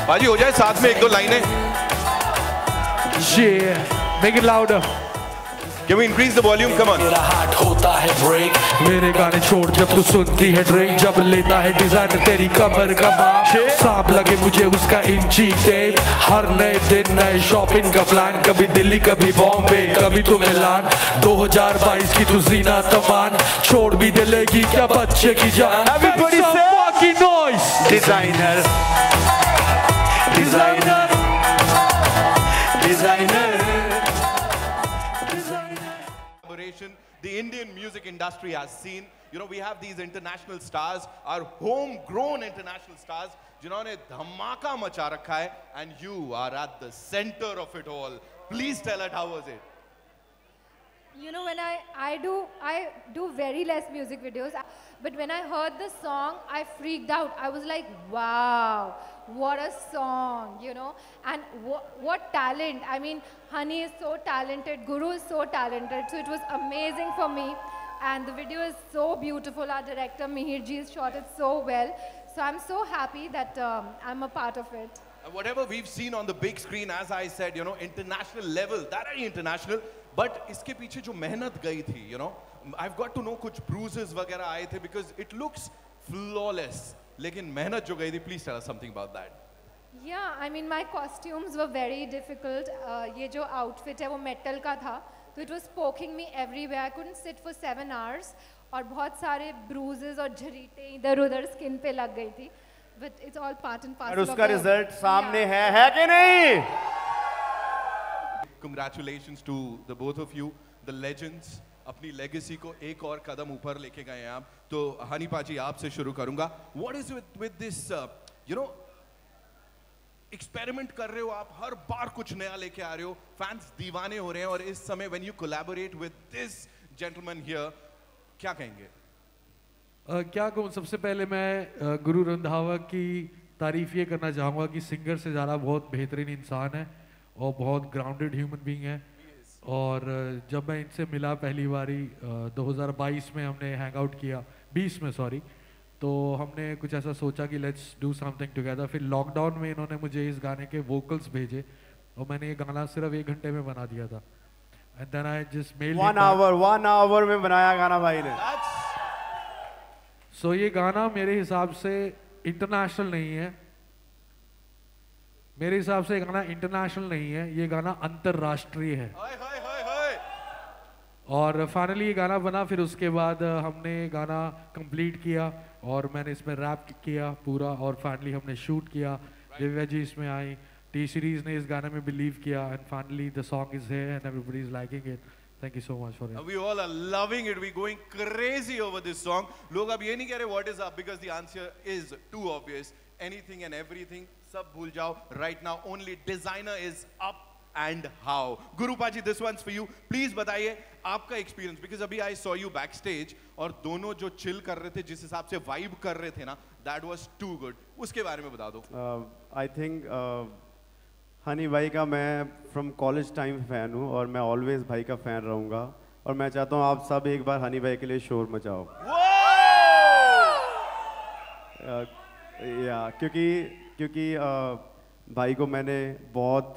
बाजी हो जाए साथ में एक दो लाइनें. Yeah, make it louder. Can we increase the volume? Come on. मेरा हार्ट होता है ब्रेक. मेरे गाने छोड़ जब तू सुनती है ड्रिंक, जब लेता है डिजाइनर तेरी कमर का माप, सांप लगे मुझे उसका इंची टेप. हर नए दिन नए शॉपिंग का प्लान, कभी दिल्ली कभी बॉम्बे कभी तो मिलान. 2022 की तू जीना तमान, छोड़ भी दिलेगी क्या बच्चे की जान. Everybody say fucking noise. designer, designer, designer. The Indian music industry has seen, you know, we have these international stars, our homegrown international stars, जिन्होंने धमाका मचा रखा है, and you are at the center of it all. Please tell us, how was it? You know, when I do very less music videos, but when I heard the song, I freaked out. I was like, wow, what a song, you know, and what talent. I mean, Honey is so talented, Guru is so talented, so it was amazing for me, and the video is so beautiful. Our director Mihir ji has shot it so well, so I'm so happy that I'm a part of it. And whatever we've seen on the big screen, as I said, you know, international level, that is international. But इसके पीछे जो मेहनत गई थी, you know, I've got to know कुछ bruises वगैरह आए थे because it looks flawless. लेकिन मेहनत जो गई थी, please tell us something about that. Yeah, I mean my costumes were very difficult. ये जो outfit है वो metal का था, so it was poking me everywhere. I couldn't sit for 7 hours और बहुत सारे bruises और झरीटें इधर-उधर skin पे लग गई थी. But it's all part and parcel. और उसका रिजल्ट सामने है कि नहीं? Congratulations to the both of you, the legends. अपनी legacy को एक और कदम ऊपर लेके गए हैं आप. तो हनी पाजी आपसे शुरू करूँगा. What is with this, you know, experiment कर रहे हो आप, हर बार कुछ नया लेके आ रहे हो, fans दीवाने हो रहे हैं, और इस समय when you collaborate with this gentleman here, क्या कहेंगे? क्या कहूँ, सबसे पहले मैं गुरु रंधावा की तारीफ ये करना चाहूँगा कि सिंगर से ज़्यादा बहुत बेहतरीन इंसान है और बहुत ग्राउंडेड ह्यूमन बीइंग है. और जब मैं इनसे मिला पहली बारी 2022 में, हमने हैंग आउट किया, 20 में सॉरी, तो हमने कुछ ऐसा सोचा कि लेट्स डू समथिंग टुगेदर. फिर लॉकडाउन में इन्होंने मुझे इस गाने के वोकल्स भेजे और मैंने ये गाना सिर्फ 1 घंटे में बना दिया था. And then I just mailed 1 hour में बनाया गाना भाई ने. सो ये गाना मेरे हिसाब से इंटरनेशनल नहीं है. मेरे हिसाब से ये गाना इंटरनेशनल नहीं है, ये गाना अंतरराष्ट्रीय है. और फाइनली ये गाना बना. फिर उसके बाद हमने गाना कंप्लीट किया और मैंने इसमें रैप किया पूरा, और फाइनली हमने शूट किया. दिव्या जी इसमें आई, टी सीरीज ने इस गाने में बिलीव किया, and finally the song is here and everybody is liking it. Thank you so much for it. We all are loving it. We're going crazy over this song. लोग अब ये नहीं कह रहे what is up, because the answer is too obvious. Anything and everything, सब भूल जाओ. Right now, only designer is up and how. Guru Paji, this one's for you. Please बताइए आपका experience, because अभी I saw you backstage और दोनों जो chill कर रहे थे, जिस हिसाब से vibe कर रहे थे ना, that was too good. उसके बारे में बता दो. I think हनी भाई का मैं फ्रॉम कॉलेज टाइम फ़ैन हूँ और मैं ऑलवेज भाई का फ़ैन रहूँगा, और मैं चाहता हूँ आप सब एक बार हनी भाई के लिए शोर मचाओ. या क्योंकि भाई को मैंने बहुत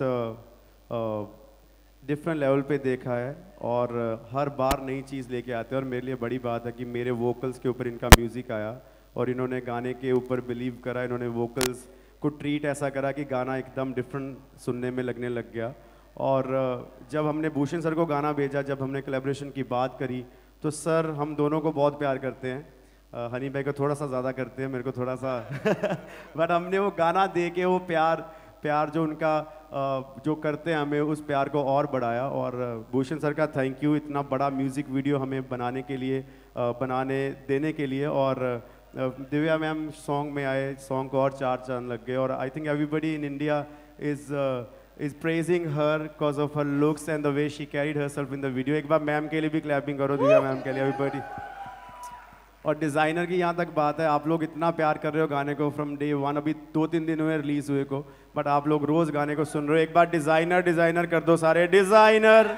डिफरेंट लेवल पे देखा है और हर बार नई चीज़ लेके आते हैं. और मेरे लिए बड़ी बात है कि मेरे वोकल्स के ऊपर इनका म्यूज़िक आया और इन्होंने गाने के ऊपर बिलीव करा. इन्होंने वोकल्स को ट्रीट ऐसा करा कि गाना एकदम डिफरेंट सुनने में लगने लग गया. और जब हमने भूषण सर को गाना भेजा, जब हमने कोलैबोरेशन की बात करी, तो सर हम दोनों को बहुत प्यार करते हैं. हनी भाई को थोड़ा सा ज़्यादा करते हैं, मेरे को थोड़ा सा बट हमने वो गाना दे के वो प्यार जो उनका जो करते हैं हमें, उस प्यार को और बढ़ाया. और भूषण सर का थैंक यू इतना बड़ा म्यूज़िक वीडियो हमें बनाने के लिए, बनाने देने के लिए. और दिव्या मैम सॉन्ग में आए, सॉन्ग को और 4 चांद लग गए. और I think everybody in India is praising her because of her looks and the way she carried herself in the video. एक बार मैम के लिए भी क्लैपिंग करो, दिव्या मैम के लिए, एवरीबडी. और डिज़ाइनर की यहाँ तक बात है, आप लोग इतना प्यार कर रहे हो गाने को फ्रॉम डे 1. अभी 2-3 दिन हुए रिलीज़ हुए को, बट आप लोग रोज़ गाने को सुन रहे हो. एक बार डिज़ाइनर कर दो सारे. Designer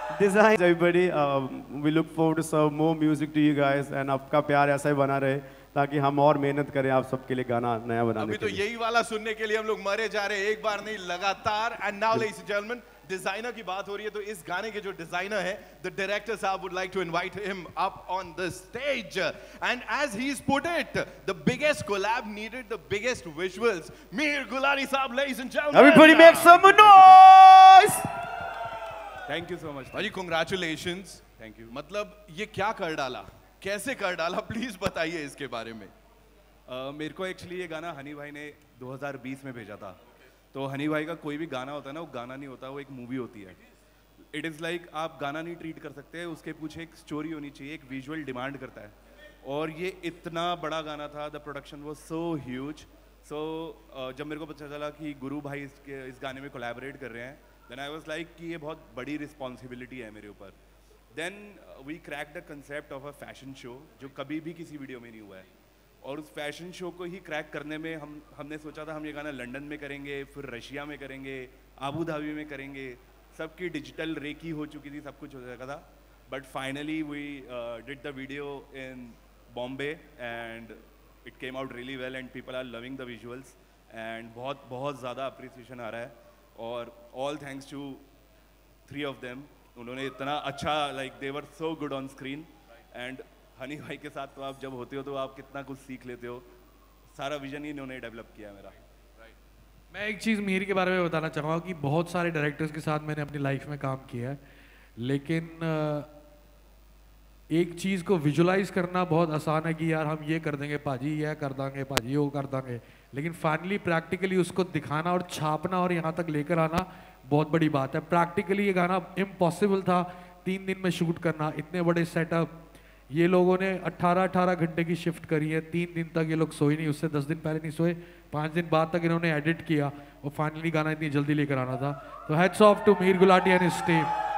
everybody. We look forward to serve more music to you guys, and आपका प्यार ऐसा ही बना रहे. ताकि हम और मेहनत करें आप सबके लिए गाना नया बनाने अभी के तो लिए। यही वाला सुनने के लिए हम लोग मरे जा रहे हैं, एक बार नहीं लगातार। And now ladies and gentleman, designer की बात हो रही है, तो इस गाने के जो डिजाइनर है, द डायरेक्टर साहब would like to invite him up on the stage. And as he is put it, the biggest collab needed the biggest visuals. Mir Gulati साहब, ladies and gentleman, Everybody make some noise! Thank you so much. भाई congratulations. Thank you. मतलब ये क्या कर डाला, कैसे कर डाला, प्लीज बताइए इसके बारे में। मेरे को एक्चुअली ये गाना हनी भाई ने 2020 में भेजा था। तो हनी भाई का कोई भी गाना होता है ना, वो गाना नहीं होता, वो एक मूवी होती है। इट इज़ लाइक आप गाना नहीं ट्रीट कर सकते, उसके पीछे एक स्टोरी होनी चाहिए, एक विजुअल डिमांड करता है। और ये इतना बड़ा गाना था, the production was so huge. So जब मेरे को पता चला कि गुरु भाई इस गाने में कोलैबोरेट कर रहे हैं, देन आई वाज लाइक कि ये बहुत बड़ी रिस्पॉन्सिबिलिटी है मेरे ऊपर। Then we crack the concept of a fashion show, जो कभी भी किसी वीडियो में नहीं हुआ है। और उस फैशन शो को ही क्रैक करने में हमने सोचा था हम ये गाना लंदन में करेंगे, फिर रशिया में करेंगे, आबू धाबी में करेंगे, सबकी डिजिटल रेकी हो चुकी थी, सब कुछ हो चुका था। But finally we did the video in Bombay and it came out really well and people are loving the visuals and बहुत बहुत ज़्यादा अप्रिसिएशन आ रहा है। और all thanks to 3 of them, उन्होंने इतना अच्छा, like they were so good on screen. And Honey भाई के साथ तो आप जब होते हो तो आप कितना कुछ सीख लेते हो। सारा विजन ही इन्होंने डेवलप किया मेरा। मैं एक चीज़ मीर के बारे में बताना चाहूँगा कि बहुत सारे डायरेक्टर्स के साथ मैंने अपनी लाइफ में काम किया है, लेकिन एक चीज़ को विजुलाइज करना बहुत आसान है कि यार हम ये कर देंगे पाजी, यह कर देंगे पाजी, वो कर देंगे, लेकिन फाइनली प्रैक्टिकली उसको दिखाना और छापना और यहाँ तक लेकर आना बहुत बड़ी बात है। प्रैक्टिकली ये गाना इम्पॉसिबल था 3 दिन में शूट करना, इतने बड़े सेटअप। ये लोगों ने 18-18 घंटे की शिफ्ट करी है, 3 दिन तक ये लोग सोए नहीं, उससे 10 दिन पहले नहीं सोए, 5 दिन बाद तक इन्होंने एडिट किया और फाइनली गाना इतनी जल्दी लेकर आना था। तो heads off to Mir Gulati and his team.